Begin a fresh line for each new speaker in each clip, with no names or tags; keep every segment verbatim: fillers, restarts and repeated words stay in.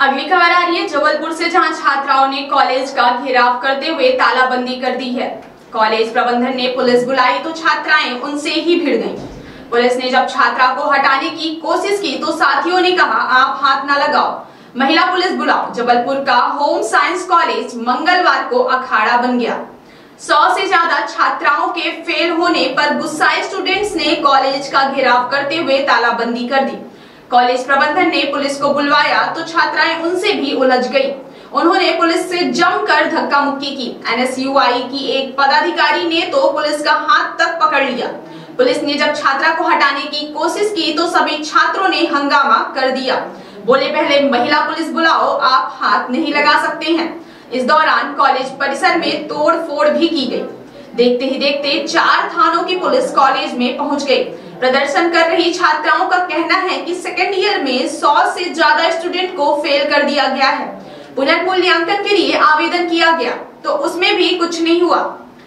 अगली खबर आ रही है जबलपुर से, जहां छात्राओं ने कॉलेज का घेराव करते हुए तालाबंदी कर दी है। कॉलेज प्रबंधन ने पुलिस बुलाई तो छात्राएं उनसे ही भिड़ गईं। पुलिस ने जब छात्रा को हटाने की कोशिश की तो साथियों ने कहा, आप हाथ न लगाओ, महिला पुलिस बुलाओ। जबलपुर का होम साइंस कॉलेज मंगलवार को अखाड़ा बन गया। सौ से ज्यादा छात्राओं के फेल होने पर गुस्साए स्टूडेंट्स ने कॉलेज का घेराव करते हुए तालाबंदी कर दी। कॉलेज प्रबंधन ने पुलिस को बुलवाया तो छात्राएं उनसे भी उलझ गई। उन्होंने पुलिस से जमकर धक्का मुक्की की। एन एस यू आई की एक पदाधिकारी ने तो पुलिस का हाथ तक पकड़ लिया। पुलिस ने जब छात्रा को हटाने की कोशिश की तो सभी छात्रों ने हंगामा कर दिया। बोले, पहले महिला पुलिस बुलाओ, आप हाथ नहीं लगा सकते हैं। इस दौरान कॉलेज परिसर में तोड़ फोड़ भी की गई। देखते ही देखते चार थानों की पुलिस कॉलेज में पहुंच गई। प्रदर्शन कर रही छात्राओं का कहना है कि सेकेंड ईयर में सौ से ज्यादा स्टूडेंट को फेल कर दिया गया है। पुनर्मूल्यांकन के लिए आवेदन किया गया तो उसमें भी कुछ नहीं हुआ।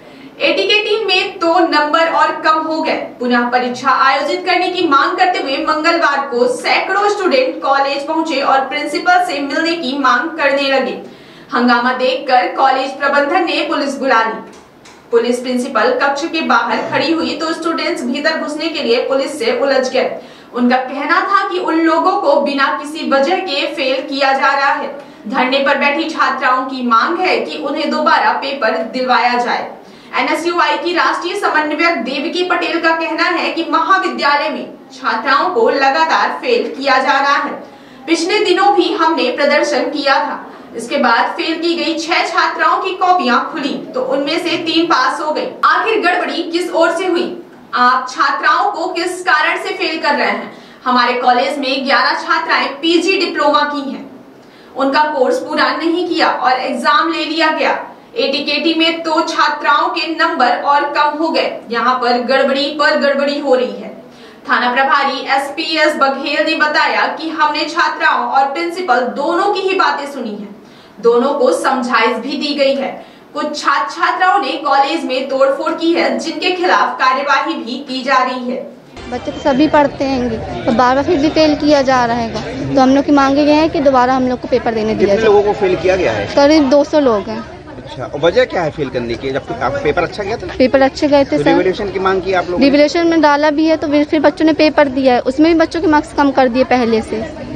एटीकेटी में तो नंबर और कम हो गए। पुनः परीक्षा आयोजित करने की मांग करते हुए मंगलवार को सैकड़ों स्टूडेंट कॉलेज पहुंचे और प्रिंसिपल से मिलने की मांग करने लगे। हंगामा देखकर कॉलेज प्रबंधन ने पुलिस बुला ली। पुलिस प्रिंसिपल कक्ष के बाहर खड़ी हुई तो स्टूडेंट्स भीतर घुसने के लिए पुलिस से उलझ गए। उनका कहना था कि उन लोगों को बिना किसी वजह के फेल किया जा रहा है। धरने पर बैठी छात्राओं की मांग है कि उन्हें दोबारा पेपर दिलवाया जाए। एन एस यू आई की राष्ट्रीय समन्वयक देवकी पटेल का कहना है कि महाविद्यालय में छात्राओं को लगातार फेल किया जा रहा है। पिछले दिनों भी हमने प्रदर्शन किया था। इसके बाद फेल की गई छह छात्राओं की कॉपियां खुली तो उनमें से तीन पास हो गई। आखिर गड़बड़ी किस ओर से हुई? आप छात्राओं को किस कारण से फेल कर रहे हैं? हमारे कॉलेज में ग्यारह छात्राएं पी जी डिप्लोमा की हैं। उनका कोर्स पूरा नहीं किया और एग्जाम ले लिया गया। एटीकेटी में तो छात्राओं के नंबर और कम हो गए। यहाँ पर गड़बड़ी पर गड़बड़ी हो रही है। थाना प्रभारी एस पी एस बघेल ने बताया कि हमने छात्राओं और प्रिंसिपल दोनों की ही बातें सुनी है। दोनों को समझाइश भी दी गई है। कुछ छात्र छात्राओं ने कॉलेज में तोड़फोड़ की है, जिनके खिलाफ कार्यवाही भी की जा रही है।
बच्चे तो सभी पढ़ते हैं तो बार बार फिर भी फेल किया जा रहा है, तो हम लोग की मांगे गए हैं कि दोबारा हम लोग को पेपर देने दिया जाए।
लोगों को फेल किया गया है?
करीब दो सौ लोग हैं।
अच्छा, और वजह क्या है फेल करने की? जब आप पेपर अच्छा गया था?
पेपर अच्छे गए थे
तो
सर।
रिवैल्यूएशन की मांग की आप लोगों ने?
रिवैल्यूएशन में डाला भी है तो फिर बच्चों ने पेपर दिया है, उसमें भी बच्चों के मार्क्स कम कर दिए पहले से।